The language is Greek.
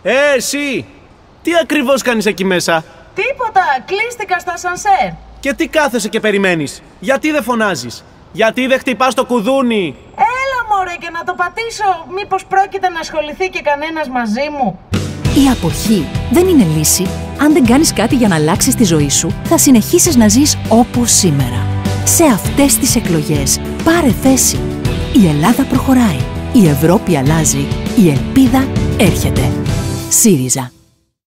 Εσύ! Τι ακριβώς κάνεις εκεί μέσα? Τίποτα, κλείστηκα στο ασανσέρ. Και τι κάθεσαι και περιμένεις? Γιατί δεν φωνάζεις? Γιατί δεν χτυπάς το κουδούνι? Έλα μωρέ και να το πατήσω. Μήπως πρόκειται να ασχοληθεί και κανένας μαζί μου? Η αποχή δεν είναι λύση. Αν δεν κάνεις κάτι για να αλλάξεις τη ζωή σου, θα συνεχίσεις να ζεις όπως σήμερα. Σε αυτές τις εκλογές, πάρε θέση. Η Ελλάδα προχωράει. Η Ευρώπη αλλάζει. Η ελπίδα έρχεται. ΣΥΡΙΖΑ.